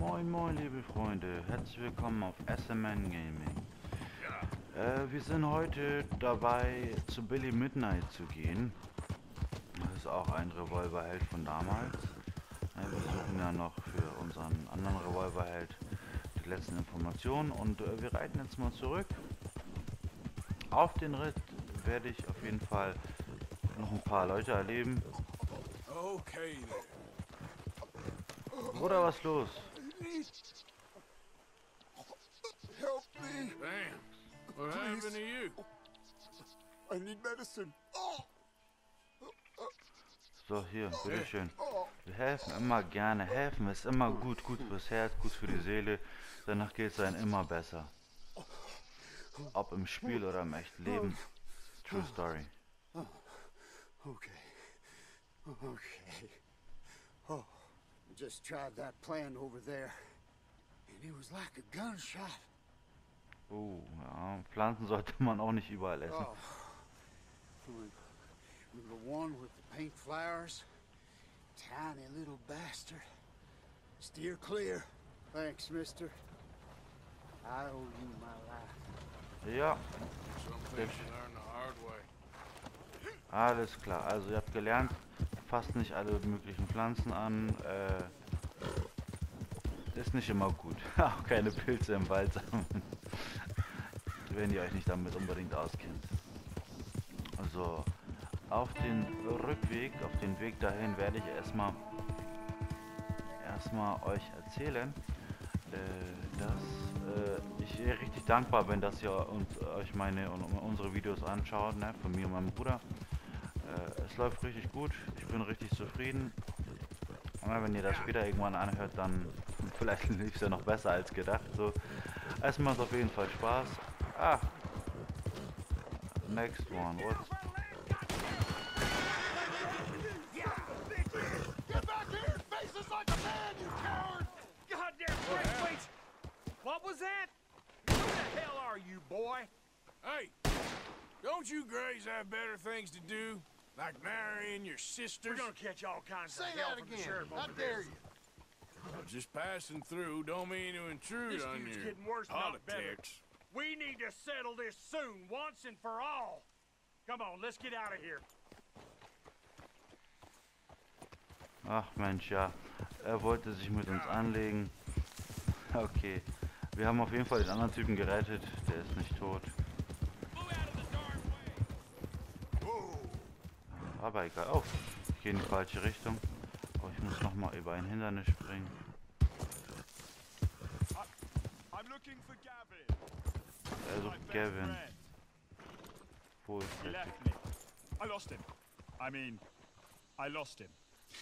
Moin moin liebe Freunde, herzlich willkommen auf SMN Gaming. Wir sind heute dabei zu Billy Midnight zu gehen. Das ist auch ein Revolverheld von damals. Wir suchen ja noch für unseren anderen Revolverheld die letzten Informationen und wir reiten jetzt mal zurück. Auf den Ritt werde ich auf jeden Fall noch ein paar Leute erleben. Okay. Bruder, was los? Help me. Damn. What Please. happened to you? I need medicine. So, hier, bitteschön. Wir helfen immer gerne. Helfen ist immer gut. Gut fürs Herz, gut für die Seele. Danach geht es einem immer besser. Ob im Spiel oder im echten Leben. True Story. Okay. Okay. Oh, just tried that plant over there. And it was like a gunshot. Ja, Pflanzen sollte man auch nicht überall essen. Oh. The one with the pink flowers. Tiny little bastard. Steer clear. Thanks, mister. I owe you my life. Ja, Some things you learn the hard way. alles klar. Also ihr habt gelernt, fasst nicht alle möglichen Pflanzen an. Ist nicht immer gut. Auch keine Pilze im Wald sammeln. Wenn ihr euch nicht damit unbedingt auskennt. Also, auf den Rückweg, auf den Weg dahin werde ich erstmal euch erzählen, dass ich richtig dankbar bin, dass ihr euch unsere Videos anschaut, ne, von mir und meinem Bruder. Es läuft richtig gut, ich bin richtig zufrieden. Und wenn ihr das später irgendwann anhört, dann vielleicht lief es ja noch besser als gedacht. So, es macht auf jeden Fall Spaß. Ah, next one. What? Get back here and face us like a man, you coward! Goddamn breastplates! What was that? Who the hell are you, boy? Hey, don't you Grays have better things to do? Like marrying your sisters? We're gonna catch all kinds Say of hell that from the again. sheriff How over dare there. you? Just passing through, don't mean to intrude This on feud's your getting worse, not better. politics. We need to settle this soon, once and for all. Come on, let's get out of here. Ach Mensch, ja. Er wollte sich mit uns anlegen. Okay. Wir haben auf jeden Fall den anderen Typen gerettet. Der ist nicht tot. Aber egal. Oh, ich gehe in die falsche Richtung. Oh, ich muss nochmal über ein Hindernis springen. I'm looking for Gavin. Er sucht Gavin. Wo ist He der Typ? left me. I lost him. I lost him.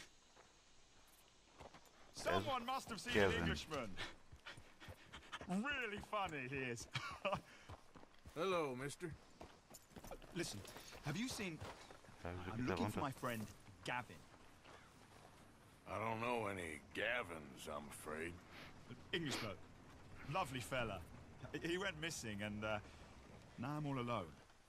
Someone must have seen Gavin. an Englishman. Really funny he is. Hello, mister. Listen, have you seen... Da geht I'm er looking for runter. my friend Gavin. I don't know any Gavins, I'm afraid. English bloke. Lovely fella. He went missing and now I'm all alone.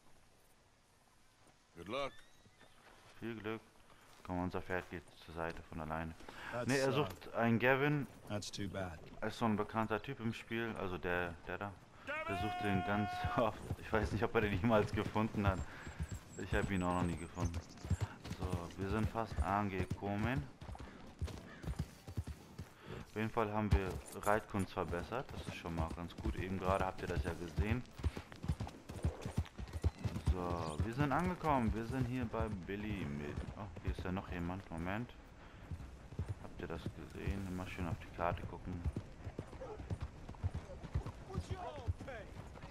Good luck. Viel Glück. Komm, unser Pferd geht zur Seite von alleine. That's, Ne, er sucht einen Gavin. That's too bad. Ist so ein bekannter Typ im Spiel. Also der da. Der sucht den ganz oft. Ich weiß nicht, ob er den jemals gefunden hat. Ich habe ihn auch noch nie gefunden. So, wir sind fast angekommen. Auf jeden Fall haben wir Reitkunst verbessert. Das ist schon mal ganz gut. Eben gerade habt ihr das ja gesehen. So, wir sind angekommen. Wir sind hier bei Billy mit... Oh, hier ist ja noch jemand. Moment. Habt ihr das gesehen? Immer schön auf die Karte gucken. What's your pay?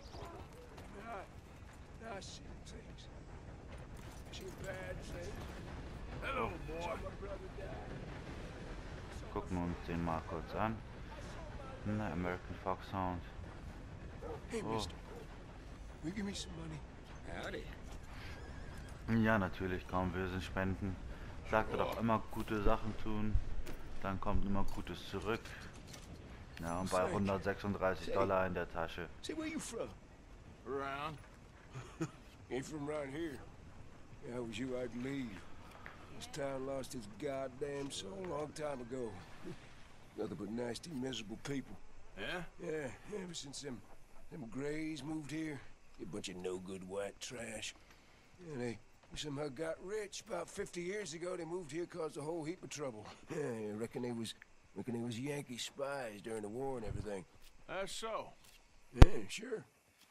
I see things. Too bad things. Hello, boy. My brother died. Gucken wir uns den mal kurz an. Na, American Foxhound. Hey, Oh. mister. Will you give me some money? Howdy. Ja, natürlich, komm, wir sind Spenden. Sagt doch immer gute Sachen tun. Dann kommt immer Gutes zurück. Ja, und bei $136 in der Tasche. Say, where you from? Around. Ain't from around here. Yeah, it was you, I believe. This town lost its goddamn soul a long time ago. Nothing but nasty, miserable people. Yeah? Yeah, ever since them Grays moved here, a bunch of no-good white trash. Yeah, they somehow got rich. About 50 years ago, they moved here, caused a whole heap of trouble. Yeah, I reckon they was Yankee spies during the war and everything. That's so. Yeah, sure.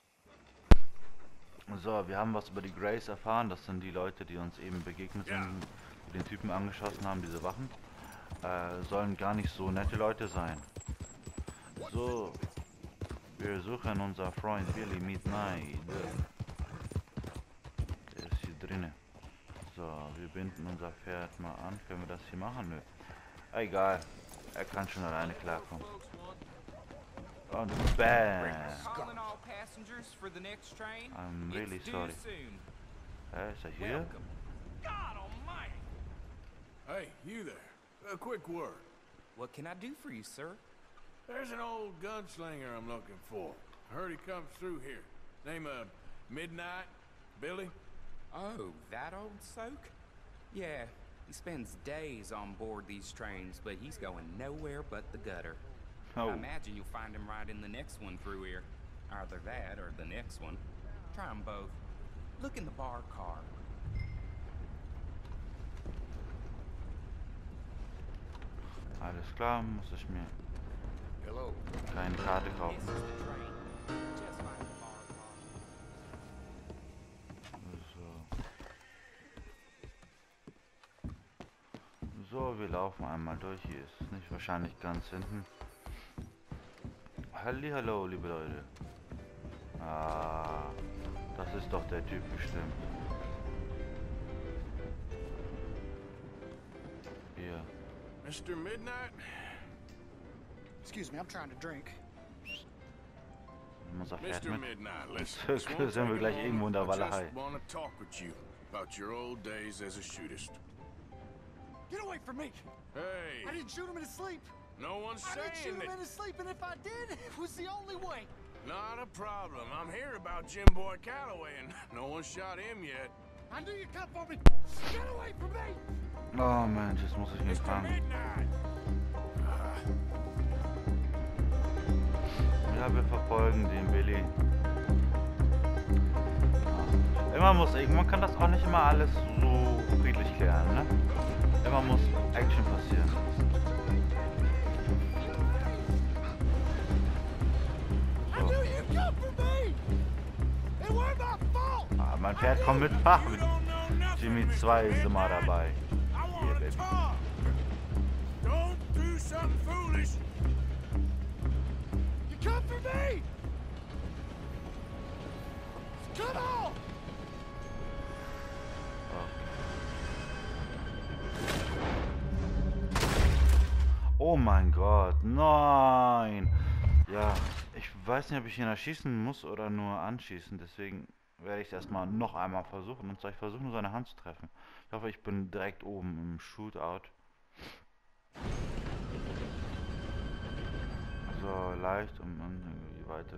So, wir haben was über die Grays erfahren. Das sind die Leute, die uns eben begegnet sind, die den Typen angeschossen haben, diese Wachen. Sollen gar nicht so nette Leute sein. So, wir suchen unser Freund Billy Midnight. Der ist hier drinnen. So, wir binden unser Pferd mal an. Können wir das hier machen? Nö. Egal. Er kann schon alleine klarkommen. Und bam! Calling all passengers for the next train. I'm really It's due sorry. soon. Ist er hier? Welcome. God almighty. Hey, you there. A quick word. What can I do for you, sir? There's an old gunslinger I'm looking for. Heard he comes through here. Name of Midnight? Billy? Oh, that old soak? Yeah, he spends days on board these trains, but he's going nowhere but the gutter. Oh. I imagine you'll find him right in the next one through here. Either that or the next one. Try them both. Look in the bar car. Alles klar, muss ich mir Hello. keine Karte This kaufen. is the train. Just like the bar car. So, wir laufen einmal durch. Hier ist es nicht, wahrscheinlich ganz hinten. Hallo, liebe Leute. Ah, das ist doch der Typ bestimmt. Hier. Mr. Midnight? Excuse me, I'm trying to drink. Nimm unser Pferd Mr. mit. Midnight, listen. Jetzt this won't sind wir take gleich long. irgendwo in der I Walachei. just want to talk with you about your old days as a shootist. Get away from me! Hey, I didn't shoot him in his sleep. no one's I didn't shoot saying him in that. his sleep, and if I did, it was the only way. Not a problem. I'm hearing about Jim Boy Calloway, and no one shot him yet. I knew you'd come for me. Get away from me! Oh Mensch, jetzt muss ich mich Mr. fangen. Midnight! Ja, wir verfolgen den Billy. Man kann das auch nicht immer alles so friedlich klären, ne? Immer muss Action passieren. Ah, mein Pferd kommt mitfahren. Jimmy 2 ist immer dabei. Yeah, baby. Don't do something foolish. You come for me! Come on! Oh mein Gott, nein! Ja, ich weiß nicht, ob ich ihn erschießen muss oder nur anschießen, deswegen werde ich es erstmal noch einmal versuchen. Und zwar, ich versuche nur seine Hand zu treffen. Ich hoffe, ich bin direkt oben im Shootout. So, leicht und irgendwie weiter.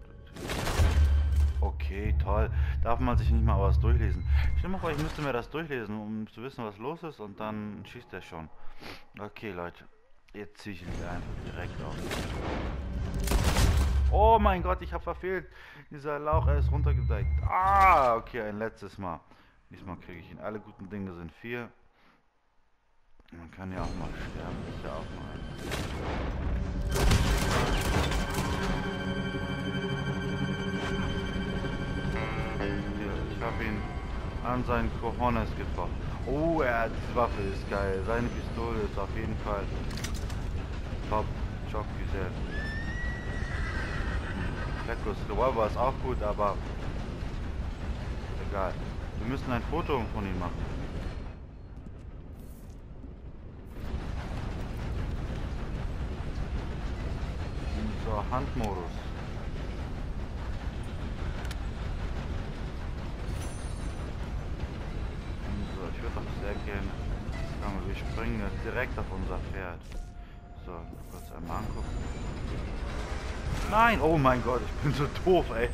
Okay, toll. Darf man sich nicht mal was durchlesen. Stell dir mal vor, ich müsste mir das durchlesen, um zu wissen, was los ist, und dann schießt er schon. Okay, Leute. Jetzt ziehe ich ihn einfach direkt auf. Oh mein Gott, ich habe verfehlt. Dieser Lauch, er ist runtergedeckt. Ah, okay, ein letztes Mal. Diesmal kriege ich ihn. Alle guten Dinge sind 4. Man kann ja auch mal sterben. Das ist ja auch mal Ich habe ihn an seinen Cojones getroffen. Oh, die Waffe ist geil. Seine Pistole ist auf jeden Fall top. Job gesehen. Fleckos Revolver ist auch gut, aber egal. Wir müssen ein Foto von ihm machen. So, Handmodus. So, ich würde auch sehr gerne. Wir springen jetzt direkt auf unser Pferd. So, kurz einmal angucken. Nein! Oh mein Gott, ich bin so doof, ey.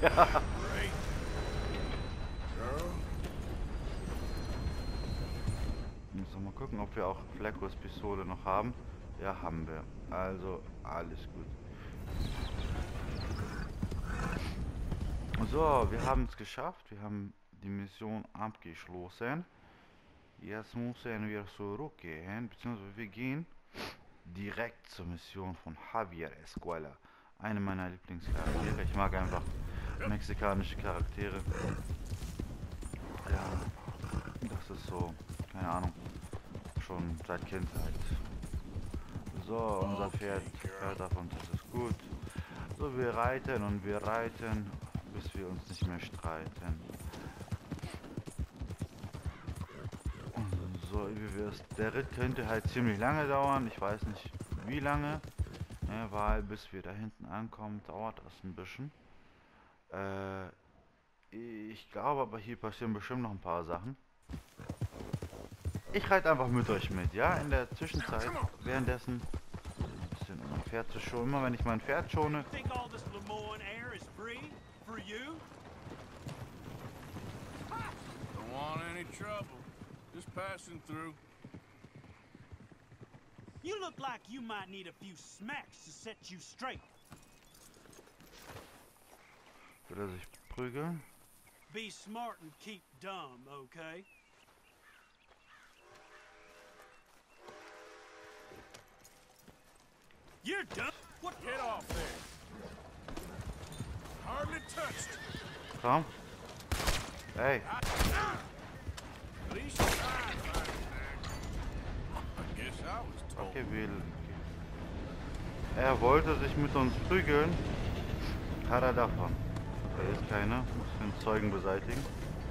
Müssen wir mal gucken, ob wir auch Fleckos Pistole noch haben. Ja, haben wir. Also alles gut. So, wir haben es geschafft. Wir haben die Mission abgeschlossen. Jetzt müssen wir zurückgehen, beziehungsweise wir gehen direkt zur Mission von Javier Escuela. Eine meiner Lieblingscharaktere. Ich mag einfach mexikanische Charaktere. Ja, das ist so, keine Ahnung, schon seit Kindheit. So, unser Pferd hört auf uns, das ist gut. So, wir reiten und wir reiten, bis wir uns nicht mehr streiten. So, der Ritt könnte halt ziemlich lange dauern, ich weiß nicht wie lange, ne, weil bis wir da hinten ankommen, dauert das ein bisschen. Ich glaube aber, hier passieren bestimmt noch ein paar Sachen. Ich reite einfach mit euch mit, ja? In der Zwischenzeit, währenddessen ein bisschen um mein Pferd zu schonen. Immer wenn ich mein Pferd schone. Don't want any trouble. Just passing through. You look like you might need a few smacks to set you straight. Will er sich prügeln? Be smart and keep dumb, okay? You're done. What? Get off there. Hardly touched. Komm. Hey. At least you tried, I guess I was told. Okay, er wollte sich mit uns prügeln. Hat er davon. Da ist keiner. Muss den Zeugen beseitigen.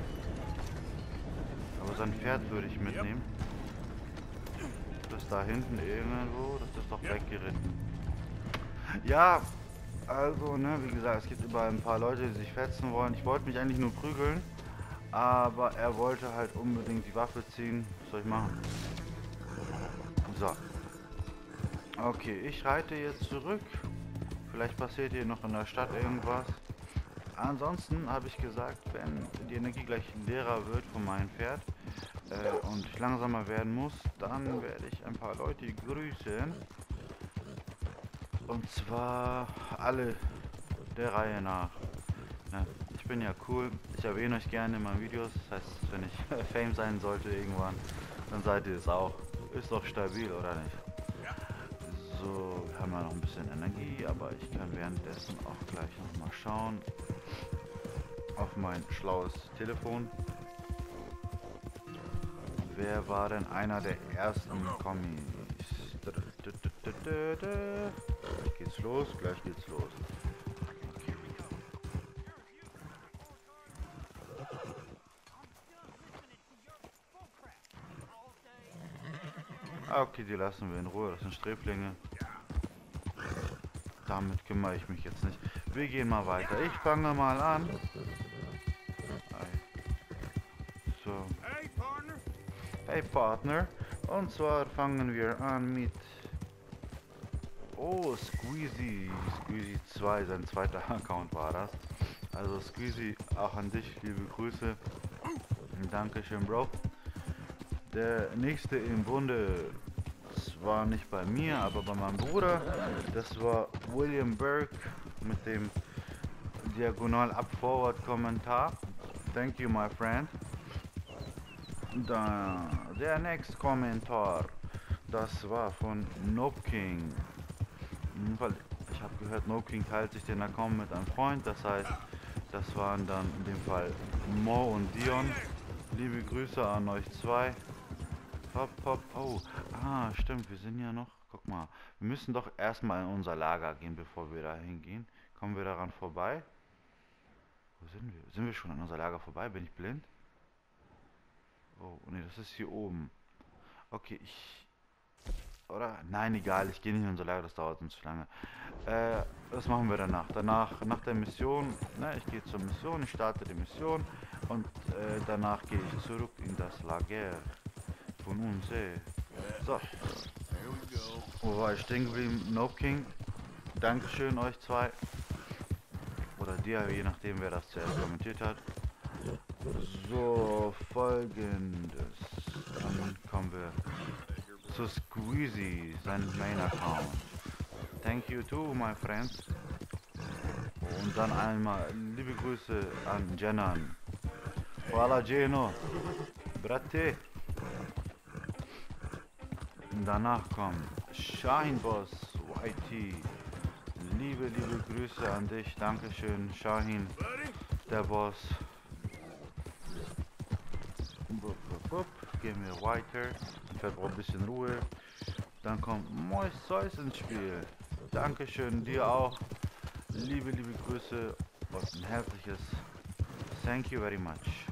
Aber sein Pferd würde ich mitnehmen. Das da hinten irgendwo, das ist doch weggeritten. Ja, also, ne, wie gesagt, es gibt überall ein paar Leute, die sich fetzen wollen. Ich wollte mich eigentlich nur prügeln, aber er wollte halt unbedingt die Waffe ziehen. Was soll ich machen? So. Okay, ich reite jetzt zurück. Vielleicht passiert hier noch in der Stadt irgendwas. Ansonsten habe ich gesagt, wenn die Energie gleich leerer wird von meinem Pferd und ich langsamer werden muss, dann werde ich ein paar Leute grüßen. Und zwar alle der Reihe nach. Ja, ich bin ja cool, ich erwähne euch gerne in meinen Videos. Das heißt, wenn ich Fame sein sollte irgendwann, dann seid ihr es auch. Ist doch stabil, oder nicht? So, wir haben ja noch ein bisschen Energie, aber ich kann währenddessen auch gleich noch mal schauen auf mein schlaues Telefon. Wer war denn einer der ersten Kommis? Gleich geht's los, gleich geht's los. Okay, die lassen wir in Ruhe, das sind Sträflinge. Damit kümmere ich mich jetzt nicht. Wir gehen mal weiter. Ich fange mal an. So. Hey Partner. Und zwar fangen wir an mit... Oh, Squeezy. Squeezy 2, sein zweiter Account war das. Also Squeezy, auch an dich, liebe Grüße. Dankeschön, Bro. Der nächste im Bunde war nicht bei mir, aber bei meinem Bruder. Das war William Burke mit dem Diagonal Up Forward Kommentar. Thank you, my friend. Der nächste Kommentar, das war von Nope King. Weil ich habe gehört, Nope King teilt sich den Account mit einem Freund. Das heißt, das waren dann in dem Fall Mo und Dion. Liebe Grüße an euch zwei. Hopp, hopp, oh. Ah, stimmt, wir sind ja noch. Guck mal, wir müssen doch erstmal in unser Lager gehen, bevor wir da hingehen. Kommen wir daran vorbei? Wo sind wir? Sind wir schon an unser Lager vorbei? Bin ich blind? Oh, nee, das ist hier oben. Okay, oder? Nein, egal, ich gehe nicht in unser Lager, das dauert uns zu lange. Das machen wir danach. Nach der Mission, ne, ich gehe zur Mission, ich starte die Mission und danach gehe ich zurück in das Lager von uns, So. Wo war ich stehen geblieben? Nope King. Dankeschön euch zwei. Oder dir, je nachdem wer das zuerst kommentiert hat. So, folgendes. Dann kommen wir zu Squeezy, sein Main Account. Thank you too, my friend. Und dann einmal liebe Grüße an Jenan. Hola Geno. Brate. Danach kommt Shahin Boss, YT. Liebe Grüße an dich. Dankeschön, Shahin, der Boss. Gehen wir weiter. Ich brauche ein bisschen Ruhe. Dann kommt Mois Zeus ins Spiel. Dankeschön, dir auch. Liebe Grüße und ein herzliches Thank you very much.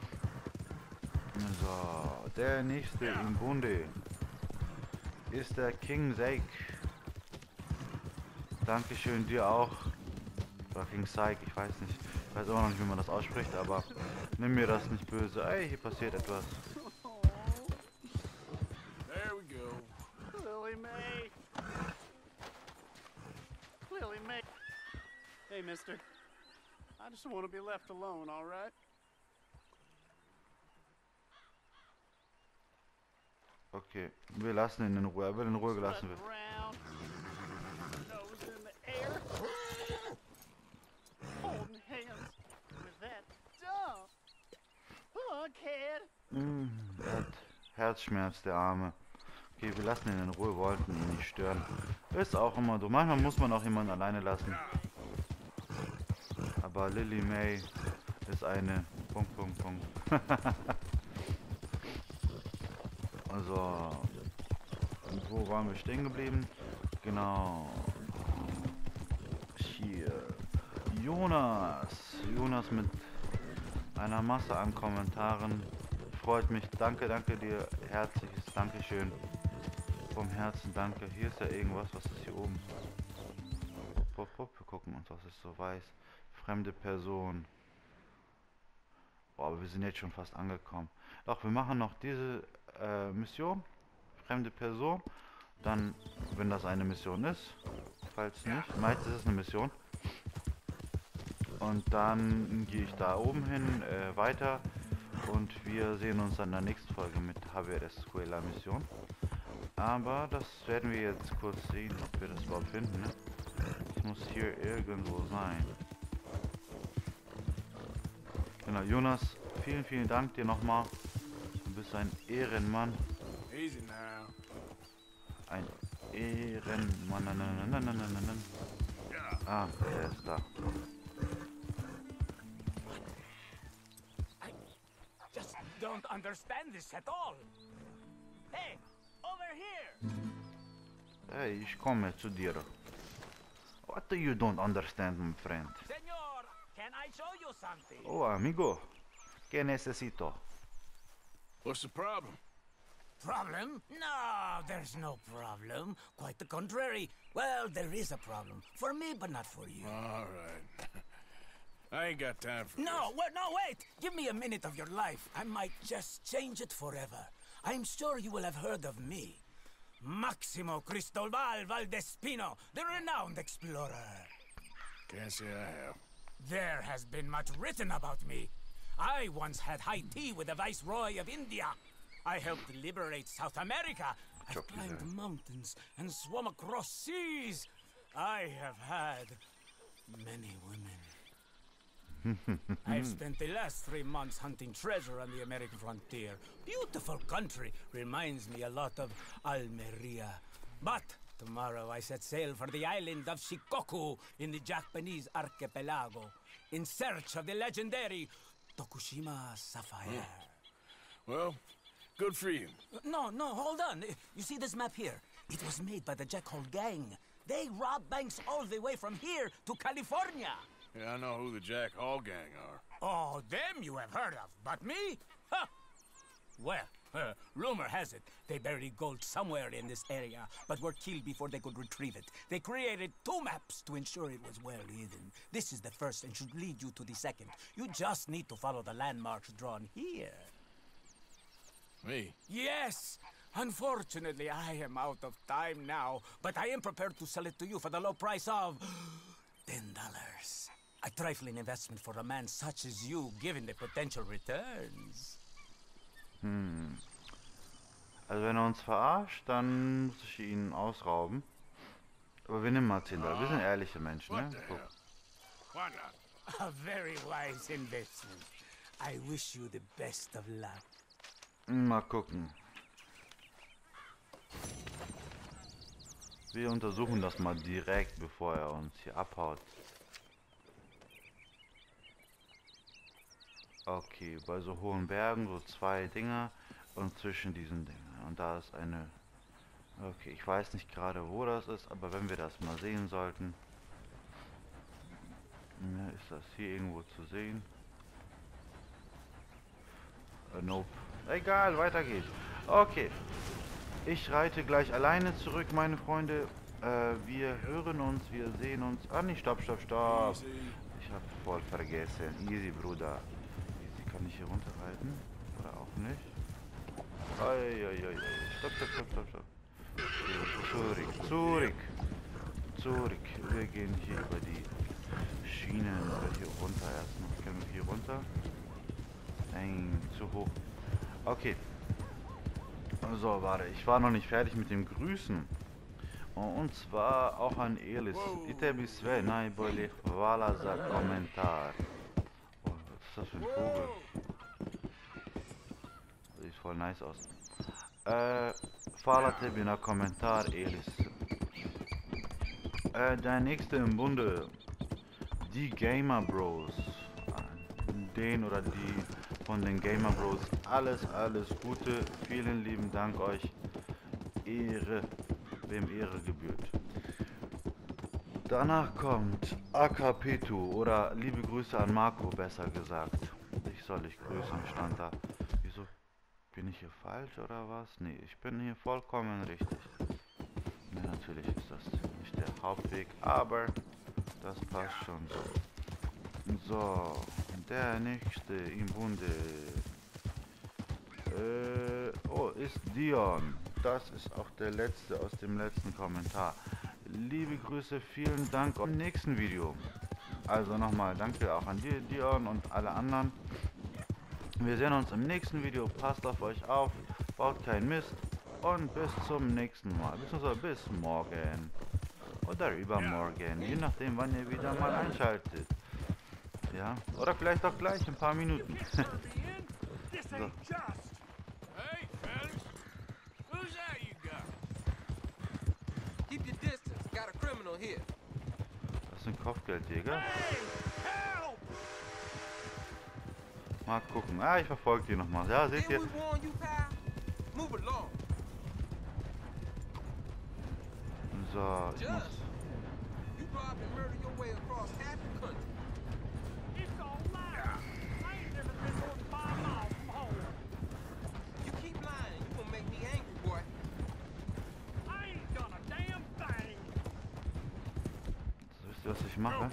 So, der nächste im Bunde ist der King Zake. Dankeschön, dir auch. Oder King Syke, ich weiß nicht. Ich weiß auch noch nicht, wie man das ausspricht, aber nimm mir das nicht böse. Ey, hier passiert etwas. There we go. Lily May. Lily May. Hey, mister. I just want to be left alone, all right? Okay, wir lassen ihn in Ruhe. Er will in Ruhe gelassen werden. Around. Nose in the air. Holding hands with that dumb. Oh, kid. Er hat Herzschmerz, der Arme. Okay, wir lassen ihn in Ruhe, wollten ihn nicht stören. Ist auch immer so. Manchmal muss man auch jemanden alleine lassen. Aber Lily May ist eine... Punkt. Also... Wo waren wir stehen geblieben? Genau... Hier... Jonas mit einer Masse an Kommentaren. Freut mich. Danke dir. Herzliches Dankeschön. Vom Herzen danke. Hier ist ja irgendwas. Was ist hier oben? Wir gucken uns, was ist so weiß. Fremde Person. Boah, aber wir sind jetzt schon fast angekommen. Doch, wir machen noch diese Mission. Fremde Person. Dann, wenn das eine Mission ist. Falls nicht. Meistens ist es eine Mission. Und dann gehe ich da oben hin, weiter. Und wir sehen uns dann in der nächsten Folge mit Javier Escuela Mission. Aber das werden wir jetzt kurz sehen, ob wir das überhaupt finden. Ne? Es muss hier irgendwo sein. Genau, Jonas, vielen Dank dir nochmal. Du bist ein Ehrenmann. Easy now. Ein Ehrenmann. Ah, er ist da. Just don't understand this at all. Hey, over here. Hey, ich komme zu dir. What do you don't understand, my friend? Senor, can I show you something? Oh, amigo. ¿Qué necesito? What's the problem? Problem? No, there's no problem. Quite the contrary. Well, there is a problem. For me, but not for you. All right. I ain't got time for No, wait! Give me a minute of your life. I might just change it forever. I'm sure you will have heard of me. Maximo Cristobal Valdespino, the renowned explorer. Can't say I have. There has been much written about me. I once had high tea with the Viceroy of India. I helped liberate South America. I've climbed mountains and swum across seas. I have had many women. I've spent the last 3 months hunting treasure on the American frontier. Beautiful country. Reminds me a lot of Almeria. But tomorrow I set sail for the island of Shikoku in the Japanese archipelago in search of the legendary Tokushima Sapphire. Well, good for you. No, hold on. You see this map here? It was made by the Jack Hole gang. They rob banks all the way from here to California. Yeah, I know who the Jack Hall gang are. Oh, them you have heard of, but me? Huh. Well, rumor has it they buried gold somewhere in this area, but were killed before they could retrieve it. They created 2 maps to ensure it was well hidden. This is the first and should lead you to the second. You just need to follow the landmarks drawn here. Me? Yes! Unfortunately, I am out of time now, but I am prepared to sell it to you for the low price of $10. A trifling investment for a man such as you, given the potential returns. Also wenn er uns verarscht, dann muss ich ihn ausrauben. Aber wir nehmen mal 10 $. Wir sind ehrliche Menschen, What ne? the Guck. hell? Why not? A very wise investment. I wish you the best of luck. Mal gucken. Wir untersuchen das mal direkt, bevor er uns hier abhaut. Okay, bei so hohen Bergen so 2 Dinger und zwischen diesen Dingen. Und da ist eine... Okay, ich weiß nicht gerade, wo das ist, aber wenn wir das mal sehen sollten... Ja, ist das hier irgendwo zu sehen? Nope. Egal, weiter geht's. Okay. Ich reite gleich alleine zurück, meine Freunde. Wir hören uns, wir sehen uns. Ah, nee, stopp. Ich hab voll vergessen. Easy, Bruder. Easy, kann ich hier runterreiten? Oder auch nicht? Stopp. Zurück. Wir gehen hier über die Schienen oder hier runter erstmal. Können wir hier runter? Nein, zu hoch. Okay. So, warte, ich war noch nicht fertig mit dem Grüßen. Und zwar auch an Elis. Itebi sve najbolje hvala za komentar. Oh, was ist das für ein Vogel? Sieht voll nice aus. Hvala tebi na komentar, Elis. Der nächste im Bunde. Die Gamer Bros. Den oder die von den Gamer Bros. Alles Gute. Vielen lieben Dank euch. Ehre, wem Ehre gebührt. Danach kommt Akapetu oder liebe Grüße an Marco, besser gesagt. Ich soll dich grüßen, stand da. Wieso bin ich hier falsch oder was? Nee, ich bin hier vollkommen richtig. Ja, natürlich ist das nicht der Hauptweg, aber das passt schon so. So, der nächste im Bunde. Oh, ist Dion. Das ist auch der letzte aus dem letzten Kommentar. Liebe Grüße, vielen Dank im nächsten Video. Also nochmal danke auch an dir, Dion, und alle anderen. Wir sehen uns im nächsten Video. Passt auf euch auf, baut keinen Mist und bis zum nächsten Mal. Beziehungsweise bis morgen. Oder übermorgen, je nachdem, wann ihr wieder mal einschaltet. Ja, oder vielleicht auch gleich ein paar Minuten. So. Hey, fellas. Who's that you got? Keep your distance. Got a criminal here. Das sind Kopfgeldjäger. Mal gucken. Ah, ich verfolge die nochmal. Ja, seht ihr? So, ich muss... Wisst ihr, was ich mache?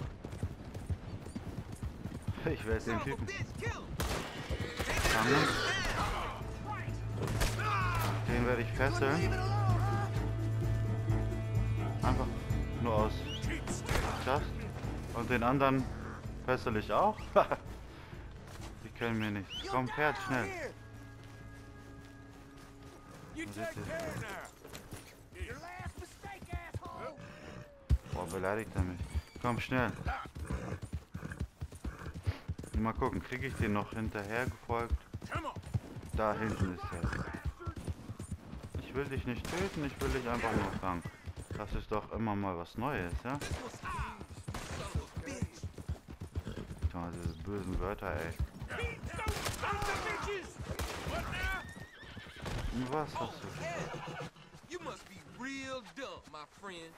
Ich werde den Typen fangen. Den werde ich fesseln. Einfach nur aus Just. Und den anderen fessel ich auch. Die können mir nicht. Komm, fährt schnell. Boah, beleidigt er mich. Komm, schnell. Mal gucken, kriege ich den noch hinterher gefolgt? Da hinten ist er. Ich will dich nicht töten, ich will dich einfach nur fangen. Das ist doch immer mal was Neues, ja? Schau mal, diese bösen Wörter, ey. Was hast du? You must be real dumb, my friend.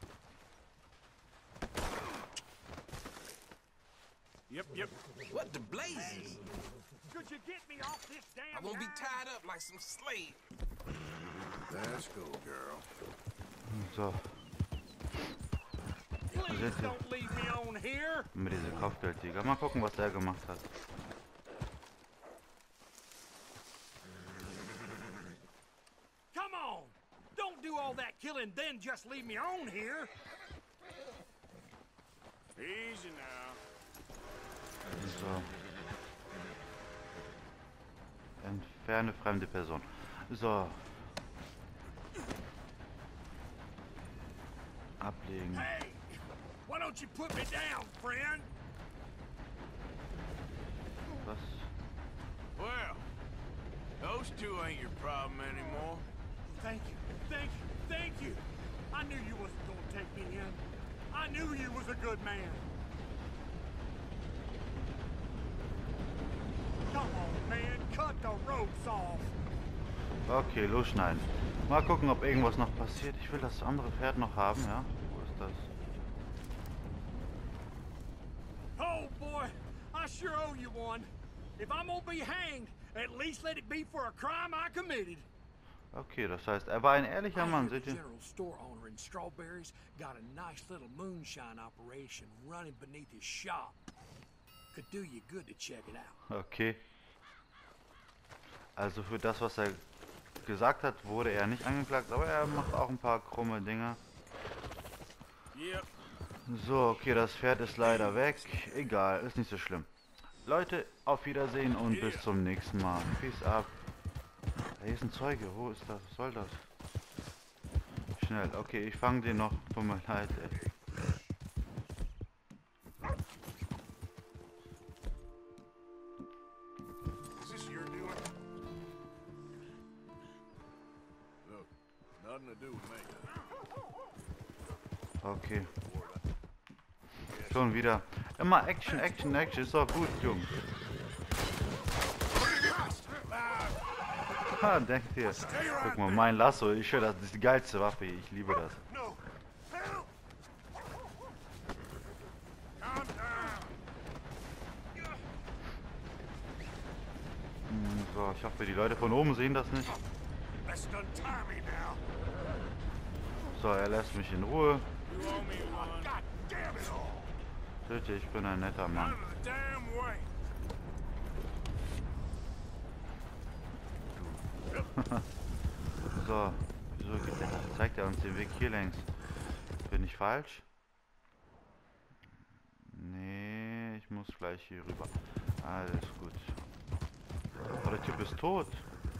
Yep. What the blazes? Could you get me off this damn I won't be guy? tied up like some slave. Let's go, girl. So. Please don't leave me on here. Mit diese Kopfgeldjäger. Mal gucken, was er gemacht hat. Come on. Don't do all that killing, then just leave me on here. Easy now. So. Entferne fremde Person. So. ablegen. Hey! Why don't you put me down, friend? Was? Well, those two ain't your problem anymore. Thank you, thank you, thank you. I knew you wasn't gonna take me in. I knew you was a good man. Come on, man, cut the ropes off. Okay, losschneiden. Mal gucken, ob irgendwas noch passiert. Ich will das andere Pferd noch haben, ja? Wo ist das? Oh boy, I sure owe you one. If I'm gonna be hanged, at least let it be for a crime I committed. Okay, das heißt, er war ein ehrlicher Mann, seht ihr? General store owner in Strawberries got a nice little moonshine operation running beneath his shop. Could do you good to check it out. Okay. Also für das, was er gesagt hat, wurde er nicht angeklagt, aber er macht auch ein paar krumme Dinge. Yep. So, okay, das Pferd ist leider weg. Egal, ist nicht so schlimm. Leute, auf Wiedersehen und bis zum nächsten Mal. Peace up. Hier ist ein Zeuge. Wo ist das? Was soll das? Schnell. Okay, ich fange den noch. Tut mir leid, ey. Is this your doing? Look, nothing to do with me. Okay. Schon wieder. Immer Action, Action, Action. Ist doch gut, Jungs. Ha, denkt ihr. Guck mal, mein Lasso. Ich höre, das ist die geilste Waffe. Ich liebe das. So, ich hoffe, die Leute von oben sehen das nicht. So, er lässt mich in Ruhe. Bitte, ich bin ein netter Mann. So, wieso geht der? Zeigt er uns den Weg hier längs? Bin ich falsch? Nee, ich muss gleich hier rüber. Alles gut. Oh, der Typ ist tot.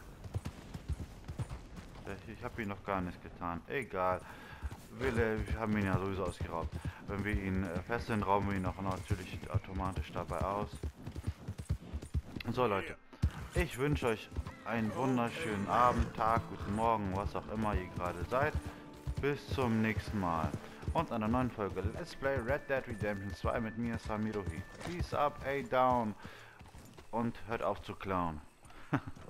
Ich habe ihn noch gar nichts getan. Egal. Wir haben ihn ja sowieso ausgeraubt. Wenn wir ihn fesseln, rauben wir ihn auch natürlich automatisch dabei aus. So Leute, ich wünsche euch einen wunderschönen Abend, Tag, guten Morgen, was auch immer ihr gerade seid. Bis zum nächsten Mal. Und einer neuen Folge Let's Play Red Dead Redemption 2 mit mir, Samir Rohi. Peace up, A down. Und hört auf zu klauen.